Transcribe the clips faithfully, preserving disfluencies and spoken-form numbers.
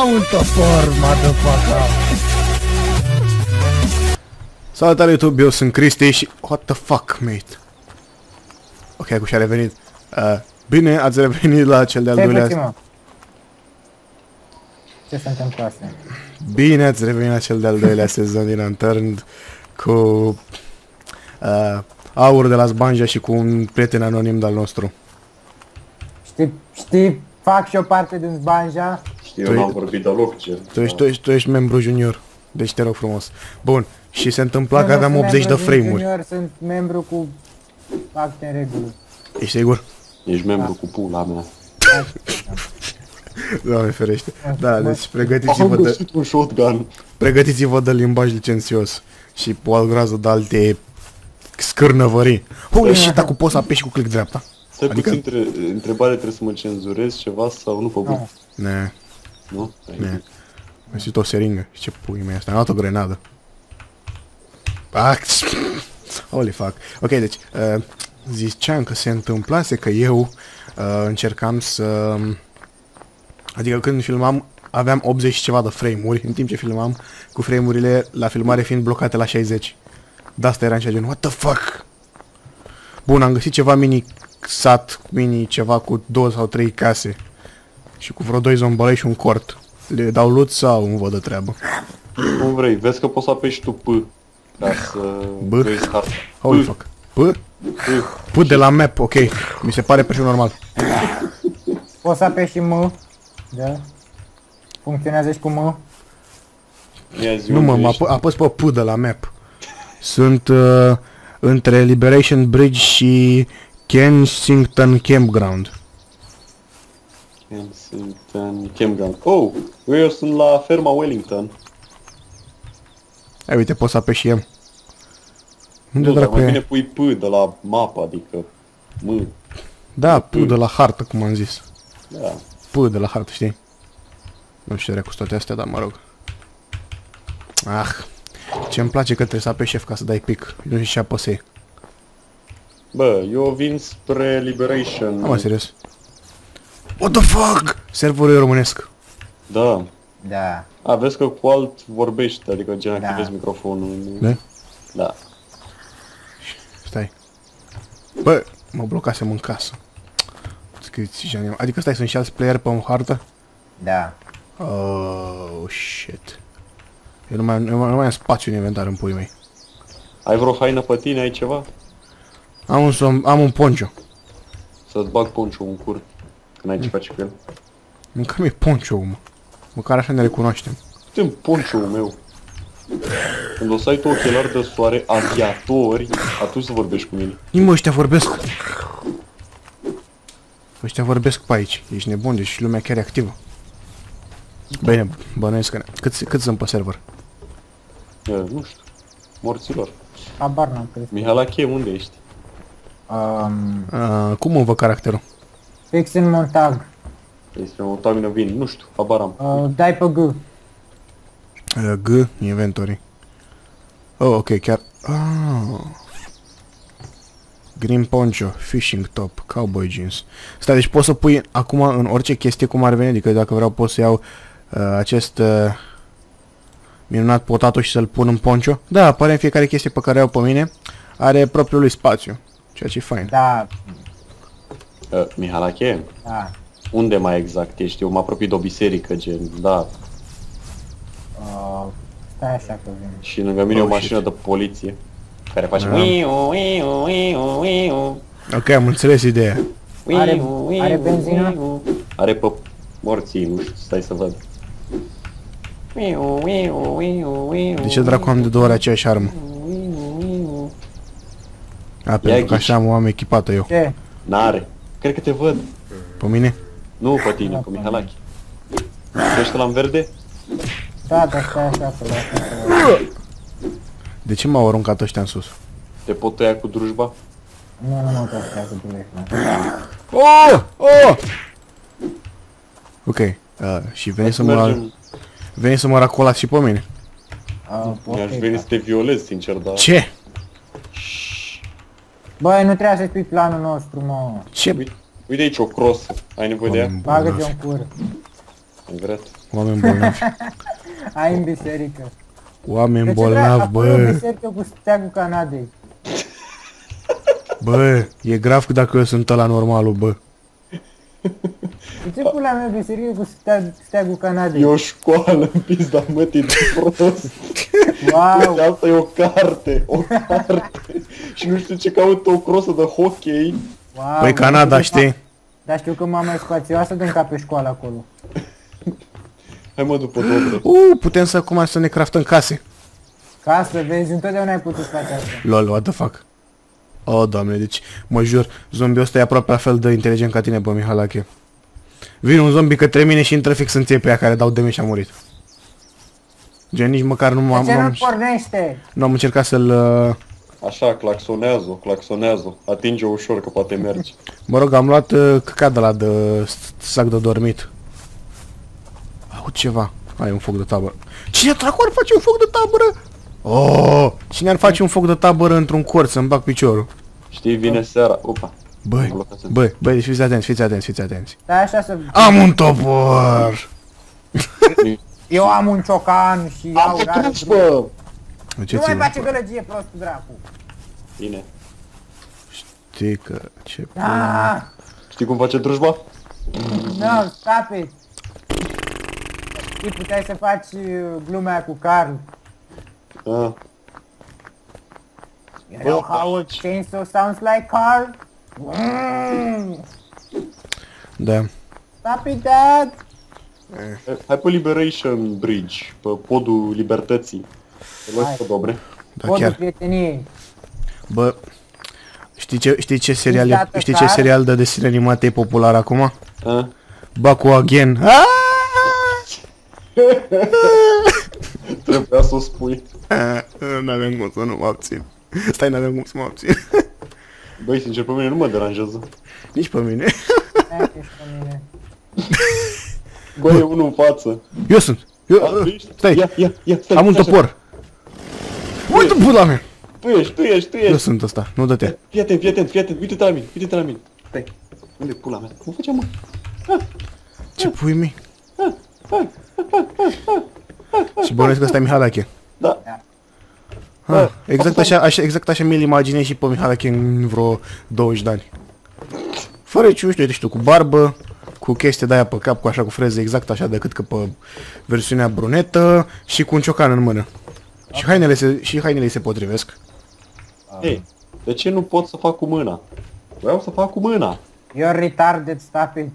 un topor, motherfucker! Salutare YouTube, eu sunt Cristi și... What the fuck, mate? Ok, acum și-a revenit. Uh, bine, ați revenit la cel de-al doilea... Ce mă? Ce se întâmplase? Bine ați revenit la cel de-al doilea sezon din Unturned cu... Uh, Aur de la Zbanja și cu un prieten anonim de-al nostru. Știi, știi, fac și o parte din Zbanja. Știi, eu n-am vorbit deloc, ce? Tu ești, tu, ești, tu ești membru junior, deci te rog frumos. Bun, și se întâmpla Eu că nu aveam sunt optzeci de membru din frame-uri. Junior, sunt membru cu acte în regulă. Ești sigur? Ești membru cu pula mea. Doamne ferește. Da, deci Am pregătiți-vă de... găsit un shotgun. Pregătiți-vă de limbaj licențios. Și o alt groază de alte scârnăvării. Holy shit, acum poți să apeși cu click dreapta. Stai Adică- puțin, tre întrebare, trebuie să mă cenzurez ceva sau nu pe bun? Ne, Nu? ne. Am găsit o seringă. Și ce pui mea asta? Am luat o grenadă. Ah, holy fuck. Ok, deci, uh, ziceam că se întâmplase că eu uh, încercam să... Adică când filmam, aveam optzeci și ceva de frame-uri, în timp ce filmam, cu frame-urile la filmare fiind blocate la șaizeci. De asta era în cea gen, what the fuck? Bun, am găsit ceva mini sat, mini ceva cu două sau trei case. Și cu vreo doi zombalei și un cort. Le dau loot sau îmi văd de treabă? Cum vrei, vezi că poți să apeși tu P. Ca să B? vezi harta. Holy fuck. P? P de la map, ok. Mi se pare perfect normal. Poți să apeși și M. Da? Funcționează și cu M. Ia zi Nu mă, unde mă ești. apă, apăs pe P de la map. Sunt uh, între Liberation Bridge și Kensington Campground. Kensington Campground. Oh, eu sunt la ferma Wellington. Hai, uite, poți să apeși și M. Unde Nu, dar dracu mai e? bine pui P de la mapă, adică M. Da, P de la hartă, cum am zis. Da. P de la hartă, știi? Nu știu ce cu toate astea, dar mă rog. Ah, ce îmi place că trebuie să apeși F ca să dai pic. Nu știu ce apăsei. Bă, eu vin spre Liberation. Am serios. What the fuck? Serverul e românesc. Da. Da. A, vezi că cu alt vorbești, adică gen Da. activezi microfonul. Da? Da. Stai. Bă, mă blocasem în casă. Scriți și anim. Adică stai, sunt și alți player pe o hartă? Da. Oh, shit. Eu nu mai, nu mai, nu mai am spațiu în inventar în puii mei. Ai vreo haină pe tine, ai ceva? Am un, som, am un poncho. Să-ți bag poncho în cur. Când ai ce face cu el. Încă mi-e poncho, mă. Măcar așa ne recunoaștem. Uite-mi poncho-ul meu. Când o să ai tu ochelari de soare aviatori, atunci să vorbești cu mine. Nimă, ăștia vorbesc. Ăștia vorbesc pe aici. Ești nebun, deci lumea chiar e activă. Bine, bănuiesc că ne... Cât, cât sunt pe server? E, nu știu. Morților. Habar n-am crezut. Mihalache, unde ești? Um, Uh, cum mă văd caracterul? fix în Montag. Este o tamină vin, nu știu, habar am. Uh, dai pe G. Uh, G, inventory. Oh, ok, chiar... Ah. Green poncho, fishing top, cowboy jeans. Stai, deci poți să pui acum în orice chestie cum ar veni, adică dacă vreau pot să iau uh, acest uh, minunat potato și să-l pun în poncho. Da, apare în fiecare chestie pe care o iau pe mine, are propriul lui spațiu, ceea ce e fain. Da. Uh, Mihalache, Da. unde mai exact ești? Eu mă apropii de o biserică, gen, da. Uh, stai așa că vin. Și lângă mine Oh, o mașină shit. de poliție. Care face... Da. Uiu, uiu, uiu, uiu. Ok, am înțeles ideea. Are- Uiu, uiu, are benzină? uiu. Are pe morții, nu știu, stai să văd. Uiu, uiu, uiu, uiu. De ce dracu am de două ori aceeași armă? Uiu, uiu. A, pentru că ghici. așa am, am echipată eu. Ce? N-are. Cred că te văd. Pe mine? Nu pe tine, pe Mihalache. Ești la în verde? Da, da, stai așa că lasă. De ce m-au aruncat ăștia în sus? Te pot tăia cu drujba? Nu, nu mă trăsează direct. Oh! Oh! Ok, uh, și veni să mă, Mergem. veni să mă racolați și pe mine. Uh, Mi-aș ok, veni da. să te violez, sincer, dar... Ce? Băi, nu trebuie să spui planul nostru, mă. Ce? Uite, uite aici o crosă. Ai nevoie de ea? Bagă-te-o în cur. Am vrea. Oameni bolnavi. Ai în biserică. Oameni De ce vrea bolnavi, acolo bă. biserică cu steagul Canadei? Bă, e grav dacă eu sunt ăla normalul, bă. De ce pula mea biserică cu steag, steagul Canadei? E o școală în pizda mătii de prost. Wow! Uite, asta e o carte, o carte. Și nu știu ce caută o crosă de hockey. Wow! Păi Canada, știi? Dar știu că mama e spațioasă de încape școală acolo. Hai mă după Dobră. Uh, putem să acum să ne craftăm case. Ca să vezi, întotdeauna ai putut face asta. Lol, what the fuck. Oh, doamne, deci, mă jur, zombiul ăsta e aproape la fel de inteligent ca tine, bă, Mihalache. Vine un zombie către mine și intră fix în ție pe ea care dau de mine și a murit. Gen, nici măcar nu De m-am... ce nu m-am- pornește? Nu am încercat să-l... uh, Așa, claxonează-o, claxonează-o. Atinge-o ușor că poate merge. Mă rog, am luat uh, căcat de la de s- sac de dormit. Au ceva. Ai un foc de tabără. Cine dracu ar face un foc de tabără? Oh, cine ar face un foc de tabără într-un corț să-mi bag piciorul? Știi, vine seara. Opa. Băi, băi, băi, deci fiți atenți, fiți atenți, fiți atenți. Stai așa să... Am un topor! Eu am un ciocan și Am iau făcut, raze. bă! Nu mai Duceți-vă. face gălăgie, prostul dracu. Bine. Știi că ce... Ah, Știi cum face drujba? no, stop it. Știi, puteai să faci uh, glumea cu Carl. Ah. You know how a chainsaw sounds like Carl? Mm. Da. Stop it, Dad. Hai pe Liberation Bridge, pe podul libertății. Te luai Hai. pe Dobre. Da, Podul chiar. prieteniei. Bă, știi ce, știi ce serial, e, Dată știi ce car? serial de desene animate e popular acum? Ah? Baku Again. Aaaa! Trebuia să o spui. N-aveam cum să nu mă abțin. Stai, n-aveam cum să mă abțin. Băi, sincer, pe mine nu mă deranjează. Nici pe mine. Hai că ești pe mine. Băi, e unul în față. Eu sunt. Eu, A, tu ești? stai, Ia, ia, ia, stai. am un stai așa. topor. Uite pula mea. Tu ești, tu ești, tu Eu ești. sunt ăsta, nu dă-te. Fii atent, fii atent, fii atent. Uite-te la mine, uite-te la mine. Stai. Unde pula mea? Cum făceam, mă? Ce pui mi? Și bănuiesc că ăsta e Mihalache. Da. Ah, exact așa, așa, exact așa mi-l imaginez și pe Mihalache în vreo douăzeci de ani. Fără nici nu știu, ești tu, cu barbă, cu chestia de aia pe cap, cu așa, cu freze, exact așa, decât că pe versiunea brunetă și cu un ciocan în mână. Și hainele se, și hainele îi se potrivesc. Ei, de ce nu pot să fac cu mâna? Vreau să fac cu mâna. You're retarded, stop it.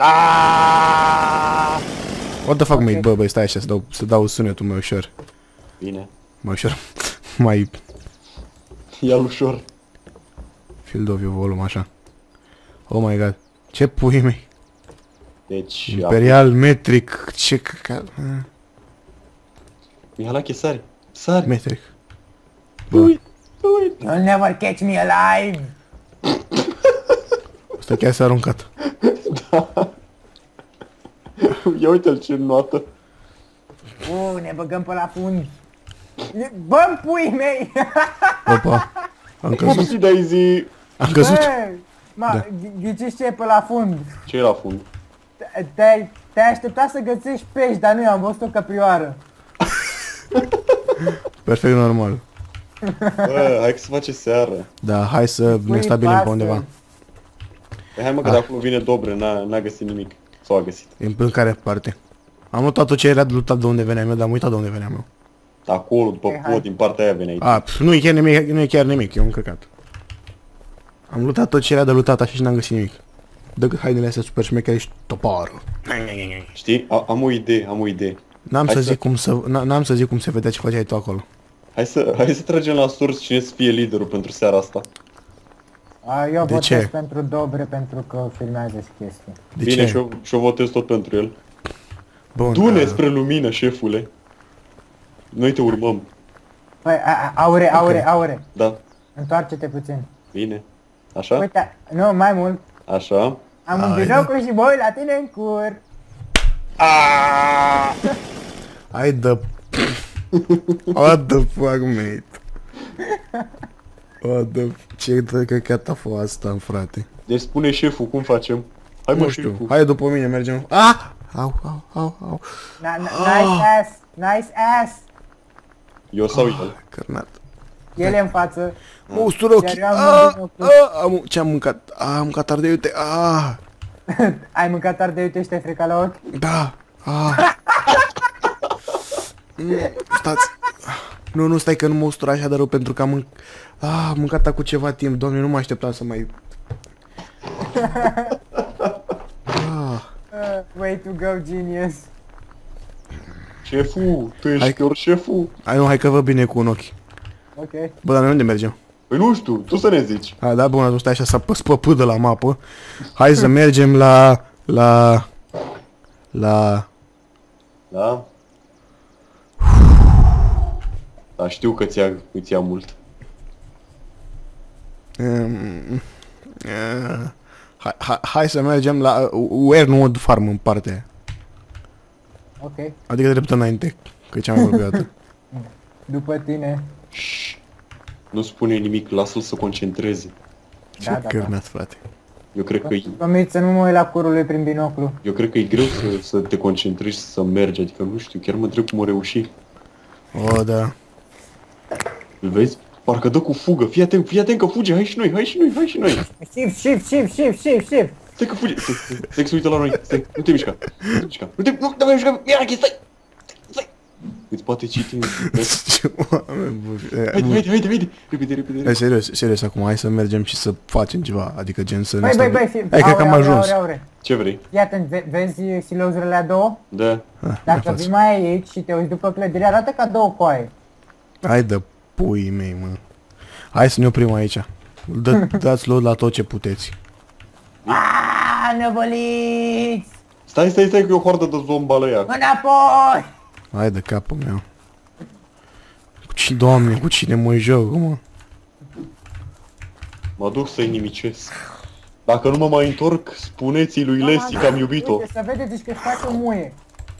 What the fuck, Ok. mate, bă, băi, stai așa, să dau, să dau sunetul mai ușor. Bine. Mai ușor, mai Ia-l ușor. field of view volum, așa. Oh my god. Ce pui mei? Deci, Imperial metric, ce căca... Mihalache, sari. Sari. Metric. Uite, uite. You'll never catch me alive. Asta chiar s-a aruncat. Ia uite-l ce notă. Uh, ne băgăm pe la fund. Bă-mi pui mei! Opa. Am căzut. Upsi Daisy. Am căzut. Bă, ma, Da. ghi- ghiciți ce e pe la fund? Ce e la fund? Te- Te-ai te-ai așteptat să găsești pești, dar nu, eu am văzut o căprioară. Perfect normal. Bă, hai că se face seară. Da, hai să ne Pui stabilim pe pasă. undeva. Păi hai mă că de acolo vine Dobre, n-a, n-a găsit nimic. Sau a găsit. În, în care parte? Am notat tot ce era de luptat de unde veneam eu, dar am uitat de unde veneam eu. Acolo, după Ok, hai. pod, din partea aia vine aici. A, pf, nu e chiar nimic, nu e chiar nimic, e un căcat. Am luptat tot ce era de luptat așa și n-am găsit nimic. Decât hainele astea super șmechere și toparul. Știi? A, am o idee, am o idee. N-am Hai să să- zic cum să, n- n-am să zic cum se vedea ce făceai tu acolo. Hai să, hai să tragem la surs cine să fie liderul pentru seara asta. A, eu De votez ce? pentru Dobre pentru că filmează și chestii. De Bine, ce? și eu, și eu votez tot pentru el. Bun, Du-ne a, spre lumină, șefule. Noi te urmăm. Păi, a, a, aure, aure, Ok. aure. Da? Întoarce-te puțin. Bine. Așa? Uite, nu, mai mult. Așa? Am un Hai, binoclu și mă uit la tine în cur. hai de... What the fuck, mate? What the... Ce de căcat a fost asta, frate? Deci spune șeful, cum facem? Hai mă, Nu știu, șeful. hai după mine, mergem... Ah! Au, au, au, au. Na- na- Nice ass! Nice ass! Eu sau el? Cărnat. El e în față. Mă ustură ochii. Iar eu am Ah, un binoclu. ah, am, ce-am mâncat? Ah, am mâncat ardei, uite. Ah, Ai mâncat ardei, uite și te-ai fricat la ochi? da. Ah. Mm, stați. Nu, nu, stai că nu mă ustură așa de rău pentru că am mânc... Ah, am mâncat cu ceva timp. Doamne, nu mă așteptam să mai... Ah. Uh, way to go, genius. Șeful, tu ești Hai. chiar șeful? Hai, nu, hai că văd bine cu un ochi. Ok. Bă, dar noi unde mergem? Păi nu știu, tu să ne zici. A, da, bun, atunci stai așa să apăs pe P de la mapă. Hai să mergem la... La... La... Da? Da, știu că ți-a, îți ia mult. Um, uh, hai, hai, hai să mergem la uh, Wernwood Farm în partea aia. Ok. Adică drept înainte, că e cea mai apropiată. După tine. Shhh. Nu spune nimic, lasă-l să concentreze. Ce Da, da, da. cărnat, frate. Eu cred că e, Promit să nu mă uit la curul lui prin binoclu. eu cred că e greu să, să te concentrezi și să mergi, adică nu știu, chiar mă întreb cum o reuși. O, da. Îl vezi? Parcă dă cu fugă, fii atent, fii atent că fuge, hai și noi, hai și noi, hai și noi. Shift, shift, shift, shift, shift, shift. Stai că fuge, stai, stai, stai că se uită la noi, stai, nu te mișca, nu te mișca, nu te, nu te mai mișca, Mirache, stai, stai. Îți poate citi, Ce oameni buni. haide, haide, haide, haide, repede, repede, Hai, repede. serios, serios, acum hai să mergem și să facem ceva, adică gen să ne Băi, băi, stabilim. băi, fi... Hai, cred că am aure, ajuns. aure, aure. Ce vrei? Fii atent, ve vezi silouzurile a două? Da. Ah, mai Dacă faci. vii mai aici și te uiți după clădire, arată ca două coaie. Hai de puii mei, mă. Hai să ne oprim aici. Dă, dați load la tot ce puteți. Aaaa, nevăliți! Stai, stai, stai că e o hordă de zombală ea. Înapoi! Hai de capul meu. Cu cine, doamne, cu cine mă joc, mă? Mă duc să-i nimicesc. Dacă nu mă mai întorc, spuneți-i lui Lesi că am iubit-o. Uite, să vedeți, zici că își face o muie.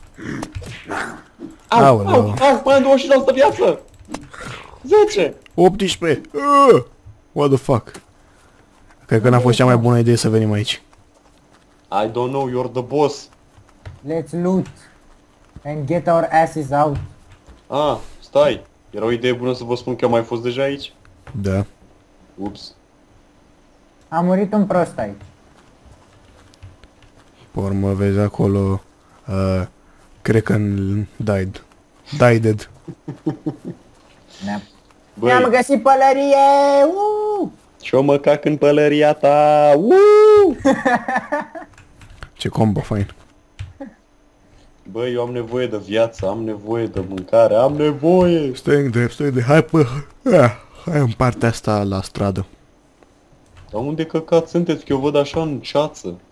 Au, Aoleu. au, au, mai am douăzeci și nouă viață! zece! optsprezece! Uh! What the fuck? Cred că n-a fost cea mai bună idee să venim aici. I don't know, you're the boss. Let's loot. And get our asses out. Ah, stai. Era o idee bună să vă spun că am mai fost deja aici? Da. Ups. A murit un prost aici. Pe urmă vezi acolo... Uh, cred că died. Died. Ne-am Băi, găsit pălărie! Uuu! și-o mă cac în pălăria ta! Uuu! Ce combo fain. Băi, eu am nevoie de viață, am nevoie de mâncare, am nevoie! Stai în drept, stai de... Hai pe... Ah, hai în partea asta la stradă. Dar unde căcat sunteți? Că eu văd așa în ceață.